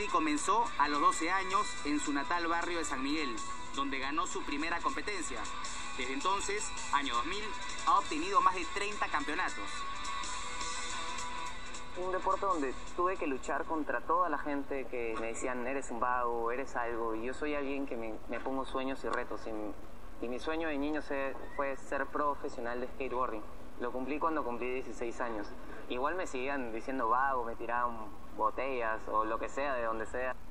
Eddie comenzó a los 12 años en su natal barrio de San Miguel, donde ganó su primera competencia. Desde entonces, año 2000, ha obtenido más de 30 campeonatos. Un deporte donde tuve que luchar contra toda la gente que me decían eres un vago, eres algo, y yo soy alguien que me pongo sueños y retos, y mi sueño de niño fue ser profesional de skateboarding. Lo cumplí cuando cumplí 16 años. Igual me seguían diciendo vago, me tiraban botellas o lo que sea, de donde sea.